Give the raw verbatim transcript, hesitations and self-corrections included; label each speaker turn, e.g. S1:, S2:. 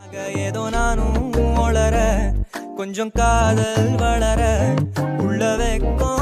S1: ஏதோ நானும் ஒளர கொஞ்சம் காதல் வளர உள்ள வெக்கம்